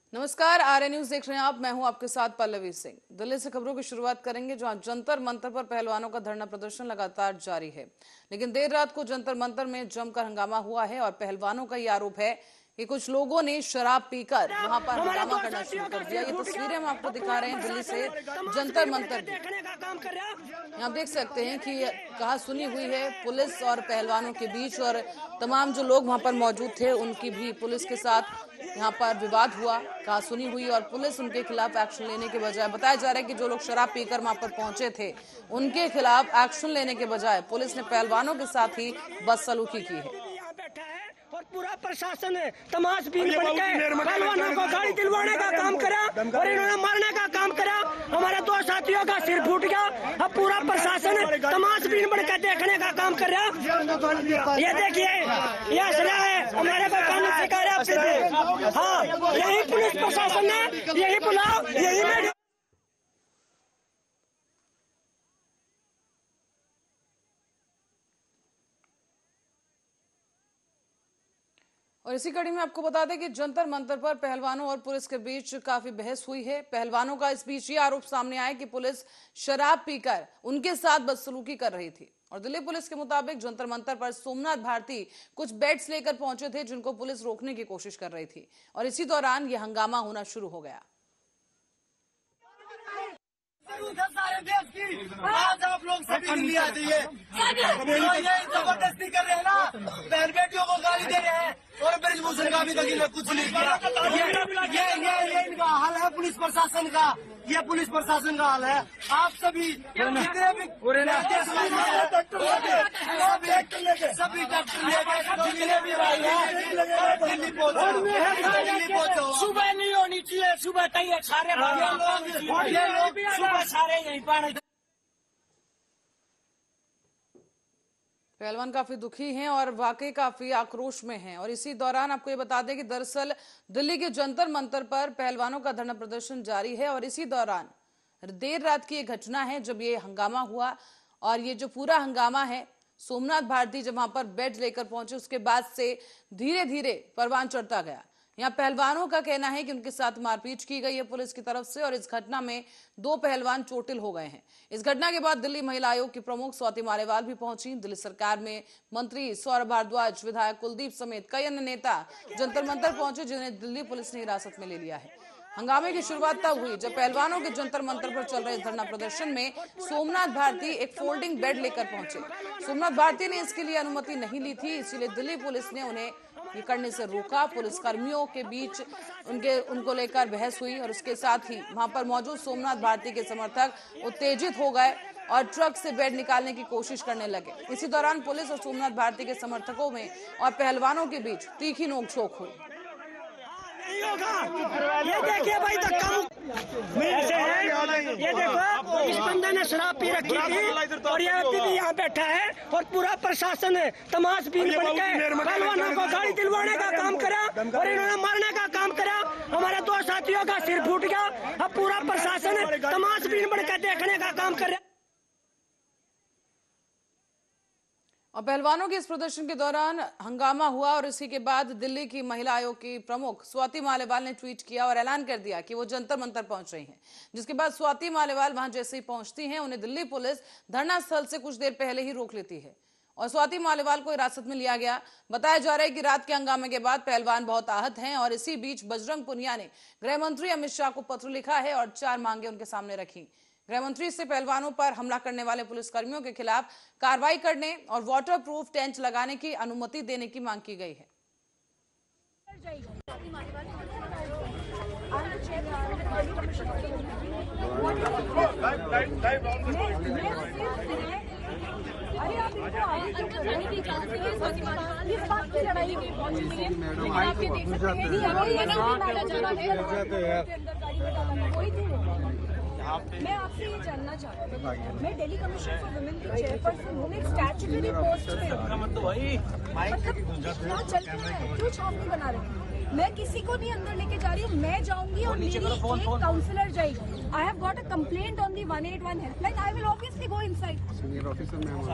नमस्कार, आर्य न्यूज देख रहे हैं आप। मैं हूं आपके साथ पल्लवी सिंह। दिल्ली से खबरों की शुरुआत करेंगे, जहां जंतर मंतर पर पहलवानों का धरना प्रदर्शन लगातार जारी है। लेकिन देर रात को जंतर मंतर में जमकर हंगामा हुआ है और पहलवानों का ये आरोप है कि कुछ लोगों ने शराब पीकर वहां पर हंगामा करना शुरू कर दिया। ये तस्वीरें हम आपको दिखा रहे हैं दिल्ली से जंतर मंतर की। आप देख सकते हैं कि कहा सुनी हुई है पुलिस और पहलवानों के बीच, और तमाम जो लोग वहां पर मौजूद थे उनकी भी पुलिस के साथ यहाँ पर विवाद हुआ, कहा सुनी हुई, और पुलिस उनके खिलाफ एक्शन लेने के बजाय, बताया जा रहा है कि जो लोग शराब पीकर वहां पर पहुंचे थे उनके खिलाफ एक्शन लेने के बजाय पुलिस ने पहलवानों के साथ ही बदसलूकी की है। और पूरा प्रशासन है तमाशबीन बनकर पहलवानों को गाड़ी दिलवाने का काम करा और इन्होंने मारने का काम करा। हमारे दो साथियों का सिर फूट गया। अब पूरा प्रशासन तमाशबीन बनकर देखने का काम कर रहा। ये देखिए, ये असला है, हमारे को कानून सिखा रहा। हाँ, यही पुलिस प्रशासन है, यही बुलाओ, यही और इसी कड़ी में आपको बता दें कि जंतर मंतर पर पहलवानों और पुलिस के बीच काफी बहस हुई है। पहलवानों का इस बीच ये आरोप सामने आया कि पुलिस शराब पीकर उनके साथ बदसलूकी कर रही थी। और दिल्ली पुलिस के मुताबिक जंतर मंतर पर सोमनाथ भारती कुछ बेड्स लेकर पहुंचे थे, जिनको पुलिस रोकने की कोशिश कर रही थी, और इसी दौरान यह हंगामा होना शुरू हो गया। सारे देश की आज आप लोग सभी दिल्ली आ जाइए। ये जबरदस्ती कर रहे हैं ना, बहन बेटियों को गाली दे रहे हैं और ब्रिजभूषण का भी वकील कुछ नहीं किया। ये इनका हाल है पुलिस प्रशासन का, ये पुलिस प्रशासन का हाल है। आप सभी जितने भी सभी डॉक्टर जितने भी भाई हैं दिल्ली पहुंचो। सुबह नहीं होनी चाहिए, सुबह तक सारे लोग सुबह सारे यहीं पर। पहलवान काफी दुखी हैं और वाकई काफी आक्रोश में हैं। और इसी दौरान आपको ये बता दें कि दरअसल दिल्ली के जंतर मंतर पर पहलवानों का धरना प्रदर्शन जारी है, और इसी दौरान देर रात की ये घटना है जब ये हंगामा हुआ। और ये जो पूरा हंगामा है, सोमनाथ भारती जब वहां पर बेड लेकर पहुंचे उसके बाद से धीरे धीरे परवान चढ़ता गया। यहाँ पहलवानों का कहना है कि उनके साथ मारपीट की गई है पुलिस की तरफ से, और इस घटना में 2 पहलवान चोटिल हो गए हैं। इस घटना के बाद दिल्ली महिला आयोग की प्रमुख स्वाति मालेवाल भी पहुंची। दिल्ली सरकार में मंत्री सौरभ भारद्वाज, विधायक कुलदीप समेत कई अन्य नेता जंतर मंतर पहुंचे, जिन्हें दिल्ली पुलिस ने हिरासत में ले लिया है। हंगामे की शुरुआत तब हुई जब पहलवानों के जंतर मंतर पर चल रहे धरना प्रदर्शन में सोमनाथ भारती एक फोल्डिंग बेड लेकर पहुंचे। सोमनाथ भारती ने इसके लिए अनुमति नहीं ली थी, इसीलिए दिल्ली पुलिस ने उन्हें ये करने से रोका। पुलिस कर्मियों के बीच उनको लेकर बहस हुई, और उसके साथ ही वहां पर मौजूद सोमनाथ भारती के समर्थक उत्तेजित हो गए और ट्रक से बेड निकालने की कोशिश करने लगे। इसी दौरान पुलिस और सोमनाथ भारती के समर्थकों में और पहलवानों के बीच तीखी नोकझोंक हुई। ये देखिए भाई, ऐसे है, ये देखो इस बंदे ने शराब पी रखी थी और ये अभी भी यहाँ बैठा है। और पूरा प्रशासन है तमाशबीन बनकर पहलवानों को गाड़ी दिलवाने का काम करा और इन्होंने मारने का काम करा। हमारे 2 साथियों का सिर फूट गया। अब पूरा प्रशासन तमाशबीन बनकर देखने का काम कर रहा है। और पहलवानों के इस प्रदर्शन के दौरान हंगामा हुआ, और इसी के बाद दिल्ली की महिला आयोग की प्रमुख स्वाति मालेवाल ने ट्वीट किया और ऐलान कर दिया कि वो जंतर मंतर पहुंच रही हैं। जिसके बाद स्वाति मालेवाल वहां जैसे ही पहुंचती हैं, उन्हें दिल्ली पुलिस धरना स्थल से कुछ देर पहले ही रोक लेती है और स्वाति मालेवाल को हिरासत में लिया गया। बताया जा रहा है कि रात के हंगामे के बाद पहलवान बहुत आहत हैं, और इसी बीच बजरंग पुनिया ने गृह मंत्री अमित शाह को पत्र लिखा है और 4 मांगे उनके सामने रखी। गृहमंत्री से पहलवानों पर हमला करने वाले पुलिसकर्मियों के खिलाफ कार्रवाई करने और वाटर प्रूफ टेंट लगाने की अनुमति देने की मांग की गई है। अरे आप इनको आगे क्यों कर रहे हैं? इस बात की लड़ाई में पहुंच रही है। आप ये देख सकते हैं, ये डाला जा रहा है, अंदर गाड़ी में डाला है, कोई नहीं। मैं आपसे ये जानना चाहती हूँ, मैं दिल्ली कमीशन फॉर वुमेन की चेयरपर्सन हूँ, एक स्टैट्यूटरी पोस्ट पे मतलब चल रहा है, क्यों छावनी बना रहे हैं? मैं किसी को नहीं अंदर लेके जा रही हूँ, मैं जाऊंगी और मेरी एक काउंसलर जाएगी। I have got a complaint on the 181 helpline, I will obviously go inside. Senior officer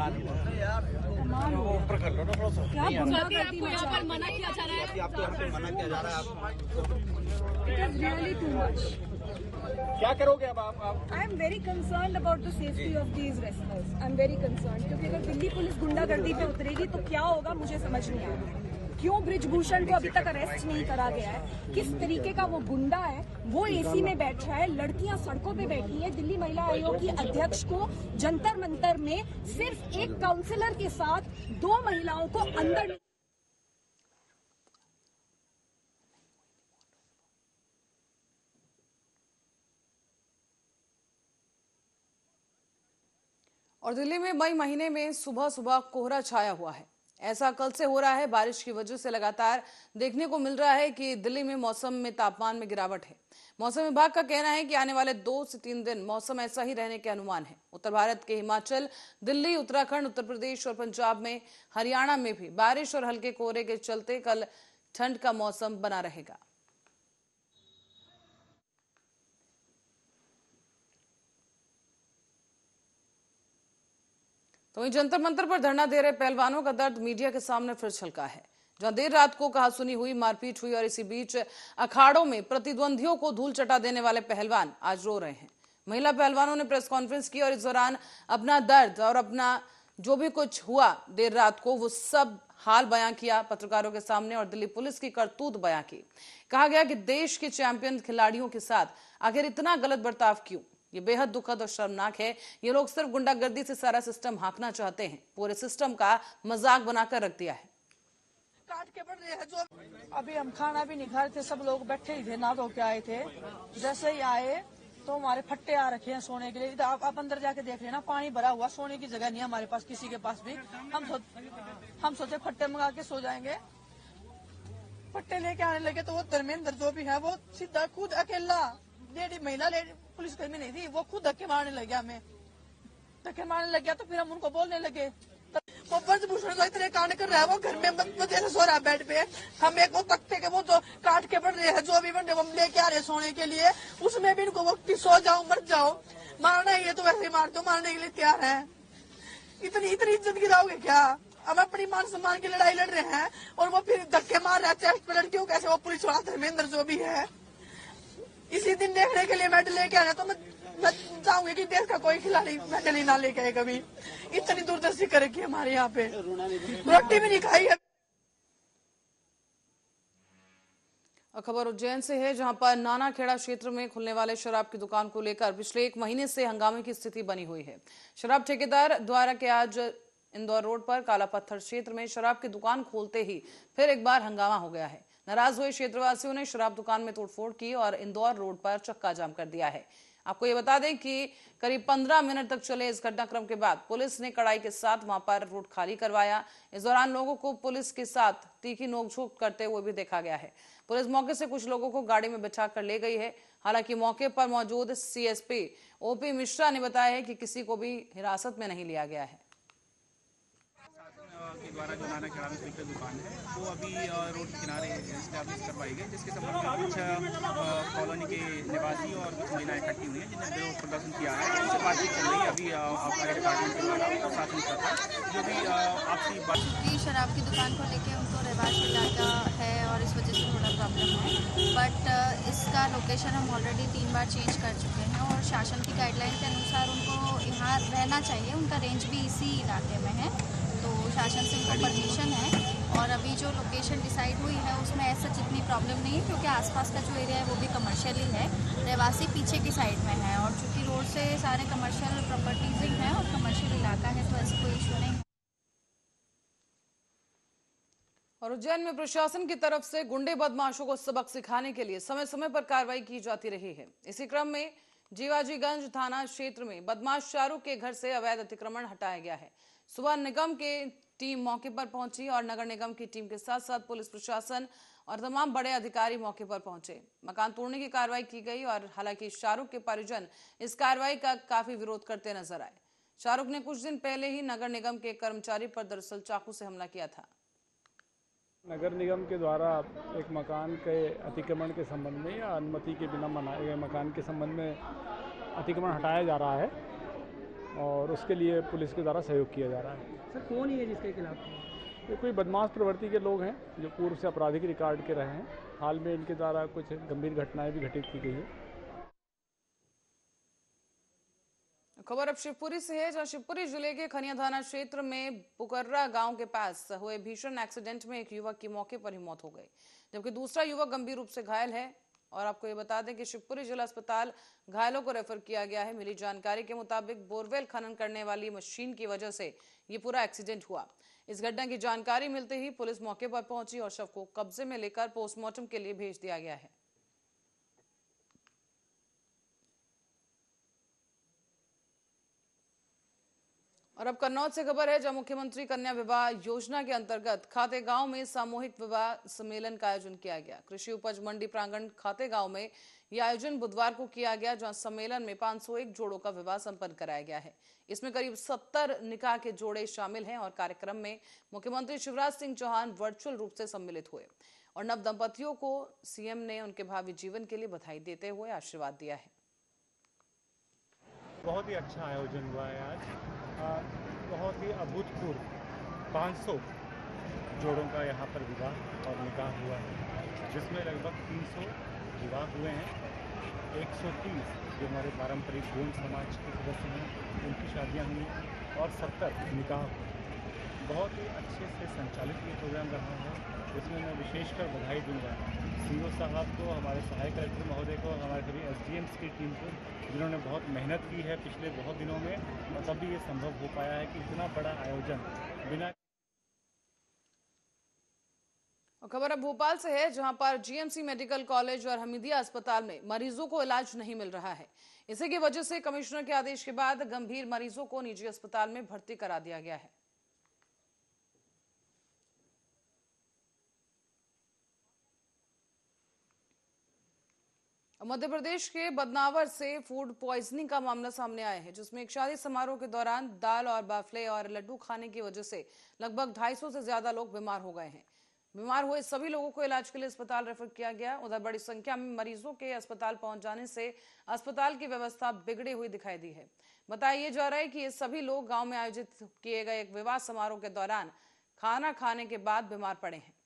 ऊपर कर लो ना थोड़ा सा। क्या आपको यहाँ पर मना किया जा रहा है? आपको यहाँ पे मना किया जा रहा है? It is really too much. क्या करोगे अब आप? I am very concerned about the safety of these wrestlers. I am very concerned क्योंकि अगर दिल्ली पुलिस गुंडागर्दी पे उतरेगी तो क्या होगा मुझे समझ नहीं आ रहा। क्यों ब्रिजभूषण को अभी तक अरेस्ट नहीं करा गया है? किस तरीके का वो गुंडा है? वो एसी में बैठा है, लड़कियां सड़कों पे बैठी हैं। दिल्ली महिला आयोग की अध्यक्ष को जंतर मंतर में सिर्फ एक काउंसलर के साथ 2 महिलाओं को अंदर। और दिल्ली में मई महीने में सुबह सुबह कोहरा छाया हुआ है। ऐसा कल से हो रहा है। बारिश की वजह से लगातार देखने को मिल रहा है कि दिल्ली में मौसम में तापमान में गिरावट है। मौसम विभाग का कहना है कि आने वाले 2 से 3 दिन मौसम ऐसा ही रहने के अनुमान है। उत्तर भारत के हिमाचल, दिल्ली, उत्तराखंड, उत्तर प्रदेश और पंजाब में, हरियाणा में भी बारिश और हल्के कोहरे के चलते कल ठंड का मौसम बना रहेगा। तो वहीं जंतर मंतर पर धरना दे रहे पहलवानों का दर्द मीडिया के सामने फिर छलका है। जहां देर रात को कहासुनी हुई, मारपीट हुई और इसी बीच अखाड़ों में प्रतिद्वंदियों को धूल चटा देने वाले पहलवान आज रो रहे हैं। महिला पहलवानों ने प्रेस कॉन्फ्रेंस की और इस दौरान अपना दर्द और अपना जो भी कुछ हुआ देर रात को वो सब हाल बयां किया पत्रकारों के सामने और दिल्ली पुलिस की करतूत बयां की। कहा गया कि देश के चैंपियन खिलाड़ियों के साथ आखिर इतना गलत बर्ताव क्यों? ये बेहद दुखद और शर्मनाक है। ये लोग सिर्फ गुंडागर्दी से सारा सिस्टम हाँकना चाहते हैं, पूरे सिस्टम का मजाक बनाकर रख दिया है। काट के बढ़ रहे हैं जो अभी हम खाना भी नहीं खा रहे थे, सब लोग बैठे ही थे, ना धो के आए थे। जैसे ही आए तो हमारे फट्टे आ रखे हैं सोने के लिए। आप अंदर जाके देख लेना, पानी भरा हुआ, सोने की जगह नहीं है हमारे पास, किसी के पास भी। हम सोचे फट्टे मंगा के सो जाएंगे। फट्टे लेके आने लगे तो वो धर्मेंद्र जो भी है वो सीधा खुद अकेला, महिला पुलिसकर्मी नहीं थी, वो खुद धक्के मारने लग गया। हमें धक्के मारने लग गया तो फिर हम उनको बोलने लगे। वो ब्रिजभूषण तो इतने कांड कर रहा है, वो घर में मजे से सो रहा है बेड पे। हम एक वो तख्ते के वो जो काट के बढ़ रहे हैं, जो भी बंदे हम लेके आ रहे सोने के लिए, उसमें भी इनको वो सो जाओ मर जाओ, मारना ही है तो वैसे ही मार दो, मारने के लिए तैयार है। इतनी इज्जत गिराओगे क्या? हम अपनी मान सम्मान की लड़ाई लड़ रहे हैं और वो फिर धक्के मार रहे हैं चेस्ट पे लड़कियों कैसे। वो पुलिस वाला धर्मेंद्र जो भी है, इसी दिन देखने के लिए मेडल लेके आना, तो मैं चाहूंगी कि देश का कोई खिलाड़ी मेडल ही ना लेके आए कभी। इतनी दूरदर्शी करेगी हमारे यहाँ पे, रोटी भी नहीं खाई है। खबर उज्जैन से है, जहां पर नानाखेड़ा क्षेत्र में खुलने वाले शराब की दुकान को लेकर पिछले 1 महीने से हंगामे की स्थिति बनी हुई है। शराब ठेकेदार द्वारा के आज इंदौर रोड पर काला पत्थर क्षेत्र में शराब की दुकान खोलते ही फिर एक बार हंगामा हो गया है। नाराज हुए क्षेत्रवासियों ने शराब दुकान में तोड़फोड़ की और इंदौर रोड पर चक्का जाम कर दिया है। आपको ये बता दें कि करीब 15 मिनट तक चले इस घटनाक्रम के बाद पुलिस ने कड़ाई के साथ वहां पर रोड खाली करवाया। इस दौरान लोगों को पुलिस के साथ तीखी नोकझोंक करते हुए भी देखा गया है। पुलिस मौके से कुछ लोगों को गाड़ी में बिठा कर ले गई है। हालांकि मौके पर मौजूद सीएसपी ओपी मिश्रा ने बताया है कि किसी को भी हिरासत में नहीं लिया गया है। के द्वारा जो नानाखेड़ा में स्पीकर दुकान है वो अभी रोड के किनारे एस्टैब्लिश करवाई गई, जिसके संबंध में कुछ कॉलोनी के निवासी और कुछ महिलाएं इकट्ठी हुई हैं जिन्हें विरोध प्रदर्शन किया है। उनसे बातचीत चल रही है अभी हमारे डिपार्टमेंट के द्वारा प्रशासन का जो भी आपसी बात। शराब की दुकान को लेकर उनको रहवासी इलाका है और इस वजह से थोड़ा प्रॉब्लम है, बट इसका लोकेशन हम ऑलरेडी 3 बार चेंज कर चुके हैं और शासन की गाइडलाइन के अनुसार उनको यहाँ रहना चाहिए। उनका रेंज भी इसी इलाके में है, तो शासन से उनको परमिशन है और अभी जो लोकेशन डिसाइड हुई है उसमें ऐसा जितनी प्रॉब्लम नहीं है, क्योंकि आसपास का जो एरिया है वो भी कमर्शियल ही है। रहवासी पीछे की साइड में है और चूँकि रोड से सारे कमर्शियल प्रॉपर्टीज ही हैं और कमर्शियल इलाका है, तो ऐसा कोई इशू नहीं। और उज्जैन में प्रशासन की तरफ से गुंडे बदमाशों को सबक सिखाने के लिए समय समय पर कार्रवाई की जाती रही है। इसी क्रम में जीवाजीगंज थाना क्षेत्र में बदमाश शाहरुख के घर से अवैध अतिक्रमण हटाया गया है। सुबह निगम के टीम मौके पर पहुंची और नगर निगम की टीम के साथ साथ पुलिस प्रशासन और तमाम बड़े अधिकारी मौके पर पहुंचे। मकान तोड़ने की कार्रवाई की गई और हालांकि शाहरुख के परिजन इस कार्रवाई का काफी विरोध करते नजर आए। शाहरुख ने कुछ दिन पहले ही नगर निगम के कर्मचारी पर दरअसल चाकू से हमला किया था। नगर निगम के द्वारा एक मकान के अतिक्रमण के संबंध में या अनुमति के बिना बनाए गए मकान के संबंध में अतिक्रमण हटाया जा रहा है और उसके लिए पुलिस के द्वारा सहयोग किया जा रहा है। सर कौन है जिसके खिलाफ? ये कोई बदमाश प्रवृत्ति के लोग हैं जो पूर्व से आपराधिक रिकॉर्ड के रहे हैं हाल में इनके द्वारा कुछ गंभीर घटनाएं भी घटित की गई है। खबर अब शिवपुरी से है, जहां शिवपुरी जिले के खनिया थाना क्षेत्र में पुकर्रा गांव के पास हुए भीषण एक्सीडेंट में एक युवक की मौके पर ही मौत हो गई, जबकि दूसरा युवक गंभीर रूप से घायल है। और आपको ये बता दें कि शिवपुरी जिला अस्पताल घायलों को रेफर किया गया है। मिली जानकारी के मुताबिक बोरवेल खनन करने वाली मशीन की वजह से ये पूरा एक्सीडेंट हुआ। इस घटना की जानकारी मिलते ही पुलिस मौके पर पहुंची और शव को कब्जे में लेकर पोस्टमार्टम के लिए भेज दिया गया है। और अब कन्नौज से खबर है, जहां मुख्यमंत्री कन्या विवाह योजना के अंतर्गत खाते गांव में सामूहिक विवाह सम्मेलन का आयोजन किया गया। कृषि उपज मंडी प्रांगण खाते गांव में यह आयोजन बुधवार को किया गया, जहां सम्मेलन में 501 जोड़ों का विवाह संपन्न कराया गया है। इसमें करीब 70 निकाह के जोड़े शामिल हैं और कार्यक्रम में मुख्यमंत्री शिवराज सिंह चौहान वर्चुअल रूप से सम्मिलित हुए और नव दंपतियों को सीएम ने उनके भावी जीवन के लिए बधाई देते हुए आशीर्वाद दिया है। बहुत ही अच्छा आयोजन हुआ है आज। बहुत ही अभूतपूर्व 500 जोड़ों का यहाँ पर विवाह और निकाह हुआ है, जिसमें लगभग 300 विवाह हुए हैं। 130 जो हमारे पारंपरिक गोंड समाज के सदस्य हैं उनकी शादियाँ हुई और 70 निकाह हुए। बहुत ही अच्छे से संचालित ये प्रोग्राम रहा है। इसमें मैं विशेषकर बधाई दूंगा सीओ साहब को, हमारे सहायक कलेक्टर महोदय को, हमारे सभी एसडीएम्स की टीम को, जिन्होंने बहुत मेहनत की है पिछले बहुत दिनों में, और तभी ये संभव हो पाया है कि इतना बड़ा आयोजन बिना। खबर अब भोपाल से है, जहां पर जीएमसी मेडिकल कॉलेज और हमीदिया अस्पताल में मरीजों को इलाज नहीं मिल रहा है। इसी की वजह से कमिश्नर के आदेश के बाद गंभीर मरीजों को निजी अस्पताल में भर्ती करा दिया गया है। मध्य प्रदेश के बदनावर से फूड पॉइजनिंग का मामला सामने आया है, जिसमें एक शादी समारोह के दौरान दाल और बाफले और लड्डू खाने की वजह से लगभग 250 से ज्यादा लोग बीमार हो गए हैं। बीमार हुए सभी लोगों को इलाज के लिए अस्पताल रेफर किया गया। उधर बड़ी संख्या में मरीजों के अस्पताल पहुंच जाने से अस्पताल की व्यवस्था बिगड़ी हुई दिखाई दी है। बताया जा रहा है कि ये सभी लोग गांव में आयोजित किए गए एक विवाह समारोह के दौरान खाना खाने के बाद बीमार पड़े हैं।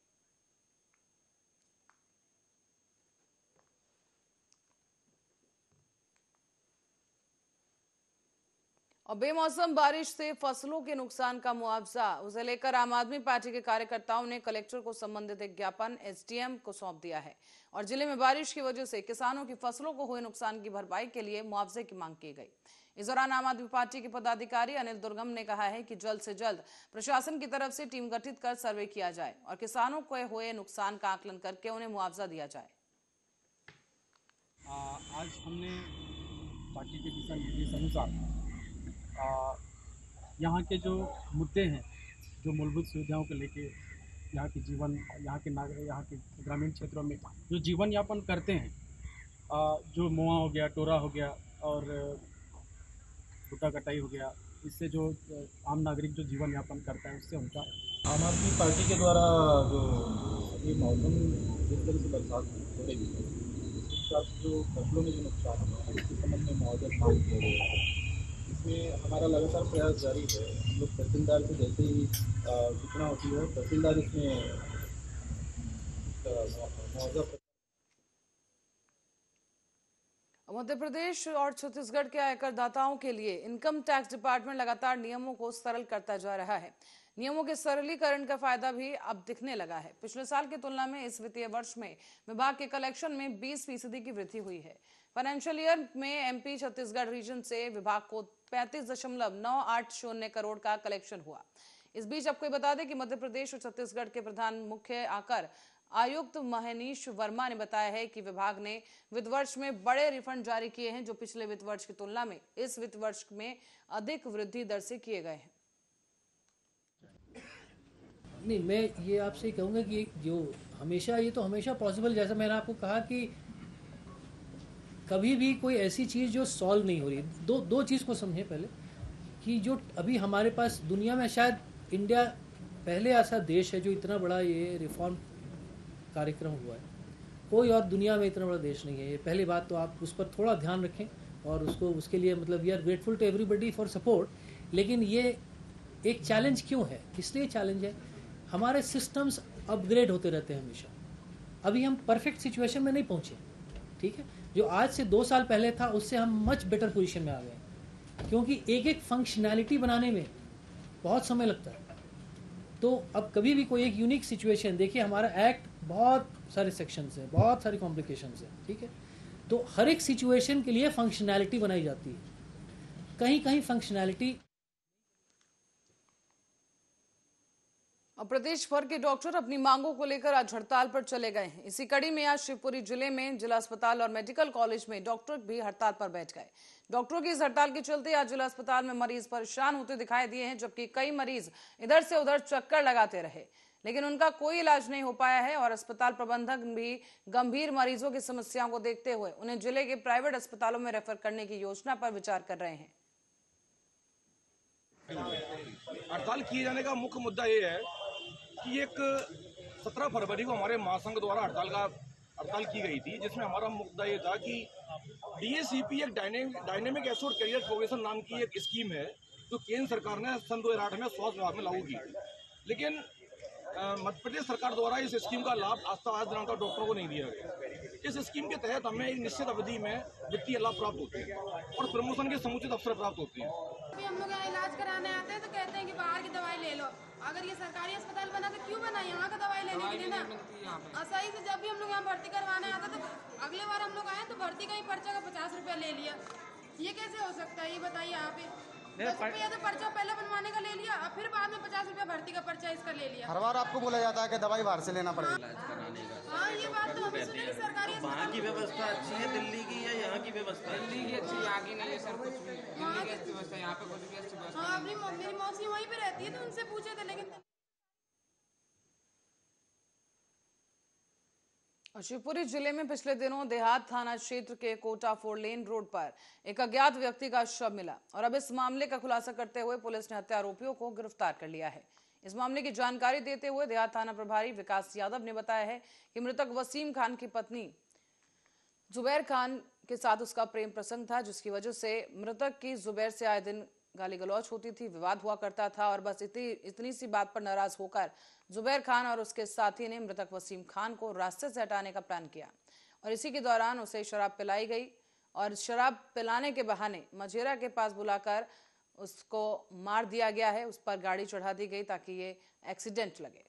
और बेमौसम बारिश से फसलों के नुकसान का मुआवजा उसे लेकर आम आदमी पार्टी के कार्यकर्ताओं ने कलेक्टर को संबंधित एक ज्ञापन एसडीएम को सौंप दिया है और जिले में बारिश की वजह से किसानों की फसलों को हुए नुकसान की भरपाई के लिए मुआवजे की मांग की गई। इस दौरान आम आदमी पार्टी के पदाधिकारी अनिल दुर्गम ने कहा है कि जल्द से जल्द प्रशासन की तरफ से टीम गठित कर सर्वे किया जाए और किसानों को हुए नुकसान का आकलन करके उन्हें मुआवजा दिया जाए। आज हमने पार्टी के दिशा निर्देश अनुसार यहाँ के जो मुद्दे हैं, जो मूलभूत सुविधाओं को लेके यहाँ के जीवन, यहाँ के नागरिक, यहाँ के ग्रामीण क्षेत्रों में जो जीवन यापन करते हैं, जो मुआ हो गया, टोरा हो गया और भुट्टा कटाई हो गया, इससे जो आम नागरिक जो जीवन यापन करता है उससे उनका आम आदमी पार्टी के द्वारा जो अभी मौसम जिस तरह से बरसात हो रही है उस हिसाब से जो फसलों में जो नुकसान हुआ है उसके संबंध में मुआवजा मांग किया गया है। इसमें हमारा लगातार प्रयास जारी है। हम लोग तहसीलदार से जैसे ही सूचना होती है तहसीलदार इसमें मुआवजा। मध्य प्रदेश और छत्तीसगढ़ के आयकर दाताओं के लिए इनकम टैक्स डिपार्टमेंट लगातार नियमों को सरल करता जा रहा है। नियमों के सरलीकरण का फायदा भी अब दिखने लगा है। पिछले साल की तुलना में इस वित्तीय वर्ष में विभाग के कलेक्शन में 20% की वृद्धि हुई है। फाइनेंशियल ईयर में एमपी छत्तीसगढ़ रीजन से विभाग को 35.980 करोड़ का कलेक्शन हुआ। इस बीच आपको बता दें कि मध्य प्रदेश और छत्तीसगढ़ के प्रधान मुख्य आयकर आयुक्त महेनीश वर्मा ने बताया है कि विभाग ने वित्त वर्ष में बड़े रिफंड जारी किए हैं, जो पिछले वित्त वर्ष की तुलना में इस वित्त वर्ष में अधिक वृद्धि दर से किए गए हैं। नहीं, मैं ये आपसे कहूँगा कि जो हमेशा ये तो हमेशा पॉसिबल, जैसा मैंने आपको कहा कि कभी भी कोई ऐसी चीज़ जो सॉल्व नहीं हो रही। दो चीज़ को समझें पहले कि जो अभी हमारे पास दुनिया में शायद इंडिया पहले ऐसा देश है जो इतना बड़ा ये रिफॉर्म कार्यक्रम हुआ है। कोई और दुनिया में इतना बड़ा देश नहीं है। ये पहली बात तो आप उस पर थोड़ा ध्यान रखें और उसके लिए मतलब we are grateful to everybody for support. लेकिन ये एक चैलेंज क्यों है? इसलिए चैलेंज है हमारे सिस्टम्स अपग्रेड होते रहते हैं हमेशा। अभी हम परफेक्ट सिचुएशन में नहीं पहुँचे, ठीक है। जो आज से 2 साल पहले था उससे हम मच बेटर पोजीशन में आ गए, क्योंकि एक एक फंक्शनैलिटी बनाने में बहुत समय लगता है। तो अब कभी भी कोई एक यूनिक सिचुएशन, देखिए हमारा एक्ट बहुत सारे सेक्शंस हैं, बहुत सारी कॉम्प्लिकेशंस हैं, ठीक है। तो हर एक सिचुएशन के लिए फंक्शनैलिटी बनाई जाती है। कहीं कहीं फंक्शनैलिटी। और प्रदेश भर के डॉक्टर अपनी मांगों को लेकर आज हड़ताल पर चले गए हैं। इसी कड़ी में आज शिवपुरी जिले में जिला अस्पताल और मेडिकल कॉलेज में डॉक्टर भी हड़ताल पर बैठ गए। डॉक्टरों की इस हड़ताल के चलते आज जिला अस्पताल में मरीज परेशान होते दिखाई दिए हैं, जबकि कई मरीज इधर से उधर चक्कर लगाते रहे, लेकिन उनका कोई इलाज नहीं हो पाया है। और अस्पताल प्रबंधक भी गंभीर मरीजों की समस्याओं को देखते हुए उन्हें जिले के प्राइवेट अस्पतालों में रेफर करने की योजना पर विचार कर रहे हैं। हड़ताल किए जाने का मुख्य मुद्दा ये है कि एक 17 फरवरी को हमारे महासंघ द्वारा हड़ताल की गई थी, जिसमें हमारा मुद्दा ये था कि DACP एक डायनेमिक एश्योर्ड करियर प्रोग्रेशन नाम की एक स्कीम है जो केंद्र सरकार ने सन 2008 में स्वास्थ्य विभाग में लागू की, लेकिन मध्य प्रदेश सरकार द्वारा इस स्कीम का लाभ आज दिनांक तक डॉक्टरों को नहीं दिया गया। इस स्कीम के तहत हमें एक निश्चित अवधि में वित्तीय लाभ प्राप्त होते हैं और प्रमोशन के समुचित अवसर प्राप्त होते हैं। अभी हम लोग यहाँ इलाज कराने आते हैं तो कहते हैं कि बाहर की दवाई ले लो। अगर ये सरकारी अस्पताल बना तो क्यों बना, यहाँ का दवाई लेने के लिए ना। सही से जब भी हम लोग यहाँ भर्ती करवाने आते तो अगले बार हम लोग आए तो भर्ती का ही पर्चा का 50 रुपया ले लिया। ये कैसे हो सकता है, ये बताइए आप। 10 रुपया तो पर्चा पहले बनवाने का ले लिया और फिर बाद में 50 रुपया भर्ती का पर्चा इसका ले लिया। हर बार आपको बोला जाता है कि दवाई बाहर से लेना पड़ेगा। हाँ, ये बात तो हमें सुनी सरकारी वहाँ की व्यवस्था अच्छी है दिल्ली की या यहाँ की व्यवस्था? दिल्ली की अच्छी, यहाँ की नहीं है सर कुछ भी। दिल्ली की अच्छी व्यवस्था, यहाँ पे कुछ भी अच्छी व्यवस्था। हाँ, मेरी मौसी वहीं पे रहती है तो उनसे पूछे थे, लेकिन शिवपुरी जिले में पिछले दिनों देहात थाना क्षेत्र के कोटा 4 लेन रोड पर एक अज्ञात व्यक्ति का शव मिला और अब इस मामले का खुलासा करते हुए पुलिस ने हत्या आरोपियों को गिरफ्तार कर लिया है। इस मामले की जानकारी देते हुए देहात थाना प्रभारी विकास यादव ने बताया है कि मृतक वसीम खान की पत्नी जुबैर खान के साथ उसका प्रेम प्रसंग था, जिसकी वजह से मृतक की जुबैर से आए दिन गाली गलौज होती थी, विवाद हुआ करता था और बस इतनी सी बात पर नाराज होकर जुबैर खान और उसके साथी ने मृतक वसीम खान को रास्ते से हटाने का प्लान किया और इसी के दौरान उसे शराब पिलाई गई और शराब पिलाने के बहाने मजेरा के पास बुलाकर उसको मार दिया गया है। उस पर गाड़ी चढ़ा दी गई ताकि ये एक्सीडेंट लगे।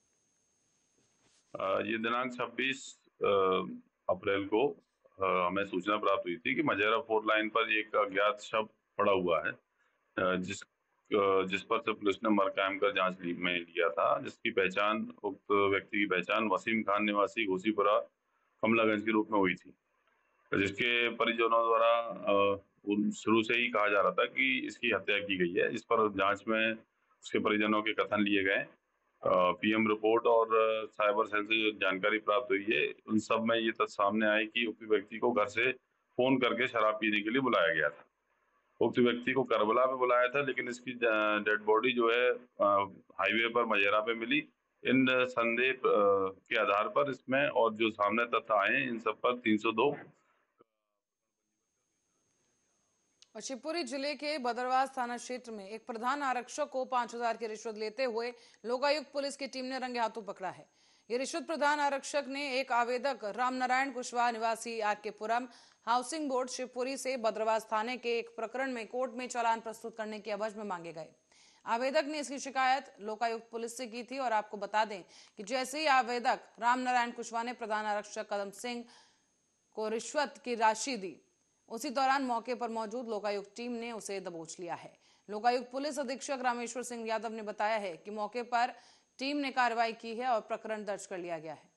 ये दिनांक 26 अप्रैल को हमें सूचना प्राप्त हुई थी कि मजेरा 4 लाइन पर एक अज्ञात शव पड़ा हुआ है, जिस पर से पुलिस ने मर कायम कर जांच में लिया था, जिसकी पहचान उक्त व्यक्ति की पहचान वसीम खान निवासी घोसीपुरा कमलागंज के रूप में हुई थी, जिसके परिजनों द्वारा शुरू से ही कहा जा रहा था कि इसकी हत्या की गई है। इस पर जांच में उसके परिजनों के कथन लिए गए, PM रिपोर्ट और साइबर सेल से जानकारी प्राप्त हुई है, उन सब में ये तथ्य सामने आए कि उक्त व्यक्ति को घर से फोन करके शराब पीने के लिए बुलाया गया था। उक्त व्यक्ति को करबला में बुलाया था, लेकिन इसकी डेड बॉडी जो है हाईवे पर मजेरा पे मिली। इन संदेह के आधार पर इसमें और जो सामने तथ्य आए इन सब पर 302 और शिवपुरी जिले के बदरवास थाना क्षेत्र में एक प्रधान आरक्षक को 5000 की रिश्वत लेते हुए लोकायुक्त पुलिस की टीम ने रंगे हाथों पकड़ा है। ये रिश्वत प्रधान आरक्षक ने एक आवेदक रामनारायण कुशवाहा निवासी आरकेपुरम हाउसिंग बोर्ड शिवपुरी से बदरवास थाने के एक प्रकरण में कोर्ट में चालान प्रस्तुत करने के एवज में मांगे गए। आवेदक ने इसकी शिकायत लोकायुक्त पुलिस से की थी और आपको बता दें कि जैसे ही आवेदक रामनारायण कुशवाहा ने प्रधान आरक्षक कदम सिंह को रिश्वत की राशि दी, उसी दौरान मौके पर मौजूद लोकायुक्त टीम ने उसे दबोच लिया है। लोकायुक्त पुलिस अधीक्षक रामेश्वर सिंह यादव ने बताया है कि मौके पर टीम ने कार्रवाई की है और प्रकरण दर्ज कर लिया गया है।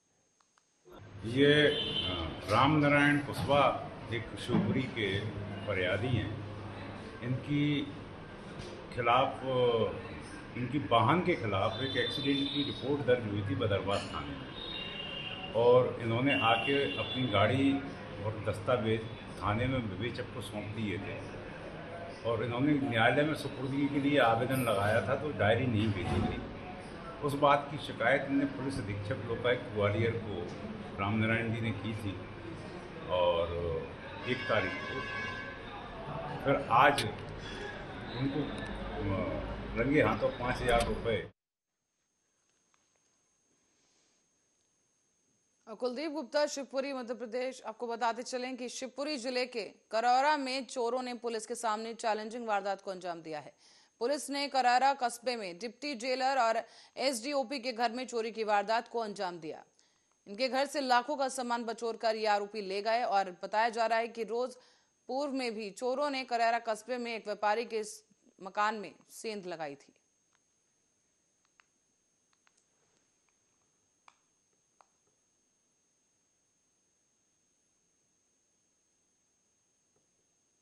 ये रामनारायण कुशवाहा एक शिवपुरी के फरियादी हैं। इनकी खिलाफ इनकी वाहन के खिलाफ एक एक्सीडेंट की रिपोर्ट दर्ज हुई थी बदरवास थाने में और इन्होंने आके अपनी गाड़ी और दस्तावेज थाने में विवेचक को सौंप दिए थे और इन्होंने न्यायालय में सुपुर्दगी के लिए आवेदन लगाया था तो डायरी नहीं भेजी थी। उस बात की शिकायत इन्होंने पुलिस अधीक्षक लोकायुक्त ग्वालियर को रामनारायण जी ने की थी और 1 तारीख को फिर आज उनको रंगे हाथों 5000 रुपये कुलदीप गुप्ता, शिवपुरी, मध्य प्रदेश। आपको बताते चलें कि शिवपुरी जिले के करौरा में चोरों ने पुलिस के सामने चैलेंजिंग वारदात को अंजाम दिया है। पुलिस ने करौरा कस्बे में डिप्टी जेलर और एसडीओपी के घर में चोरी की वारदात को अंजाम दिया। इनके घर से लाखों का सामान बचौर कर ये आरोपी ले गए और बताया जा रहा है कि रोज पूर्व में भी चोरों ने करौरा कस्बे में एक व्यापारी के मकान में सेंध लगाई थी।